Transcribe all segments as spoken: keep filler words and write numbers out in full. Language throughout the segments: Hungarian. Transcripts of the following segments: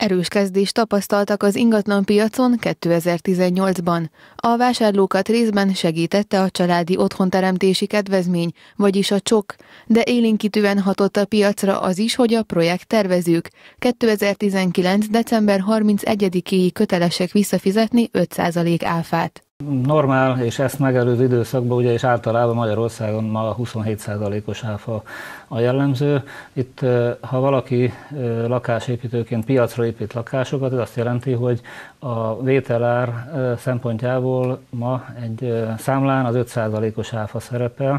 Erős kezdést tapasztaltak az ingatlanpiacon kétezer-tizennyolcban. A vásárlókat részben segítette a családi otthonteremtési kedvezmény, vagyis a csok, de élénkítően hatott a piacra az is, hogy a projekttervezők kétezer-tizenkilenc. december harmincegyedikéig kötelesek visszafizetni öt százalék áfát. Normál és ezt megelőző időszakban ugye és általában Magyarországon ma huszonhét százalékos áfa a jellemző. Itt ha valaki lakásépítőként piacra épít lakásokat, ez azt jelenti, hogy a vételár szempontjából ma egy számlán az öt százalékos áfa szerepel.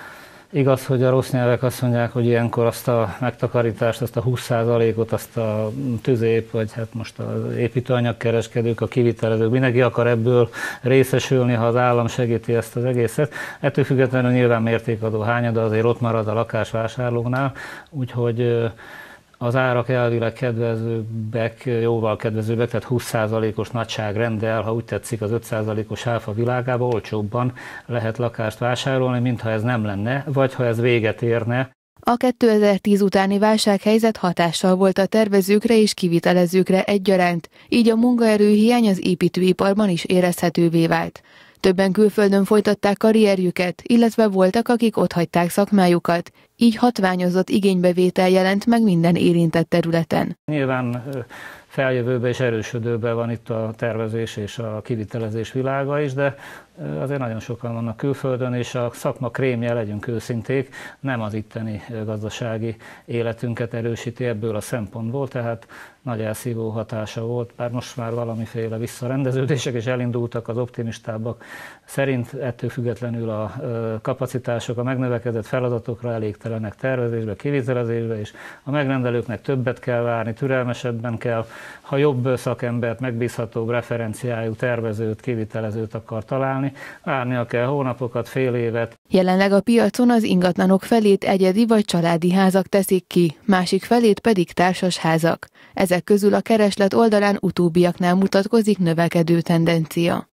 Igaz, hogy a rossz nyelvek azt mondják, hogy ilyenkor azt a megtakarítást, azt a húsz százalékot, azt a tüzép, vagy hát most az építőanyagkereskedők, a kivitelezők, mindenki akar ebből részesülni, ha az állam segíti ezt az egészet. Ettől függetlenül nyilván mértékadó hányada azért ott marad a lakásvásárlóknál, úgyhogy az árak elvileg kedvezőbbek, jóval kedvezőbbek, tehát húsz százalékos nagyságrenddel, ha úgy tetszik, az öt százalékos áfa világában olcsóbban lehet lakást vásárolni, mintha ez nem lenne, vagy ha ez véget érne. A kétezer-tíz utáni válsághelyzet hatással volt a tervezőkre és kivitelezőkre egyaránt, így a munkaerőhiány az építőiparban is érezhetővé vált. Többen külföldön folytatták karrierjüket, illetve voltak, akik otthagyták szakmájukat, így hatványozott igénybevétel jelent meg minden érintett területen. Nyilván feljövőbe és erősödőbe van itt a tervezés és a kivitelezés világa is, de azért nagyon sokan vannak külföldön, és a szakma krémje, legyünk őszinték, nem az itteni gazdasági életünket erősíti ebből a szempontból, tehát nagy elszívó hatása volt, bár most már valamiféle visszarendeződések és elindultak az optimistábbak szerint, ettől függetlenül a kapacitások a megnövekedett feladatokra elégtelenek tervezésbe, kivitelezésbe, és a megrendelőknek többet kell várni, türelmesebben kell, ha jobb szakembert, megbízhatóbb referenciájú tervezőt, kivitelezőt akar találni, várnia kell hónapokat, fél évet. Jelenleg a piacon az ingatlanok felét egyedi vagy családi házak teszik ki, másik felét pedig társasházak. Ezek közül a kereslet oldalán utóbbiaknál mutatkozik növekedő tendencia.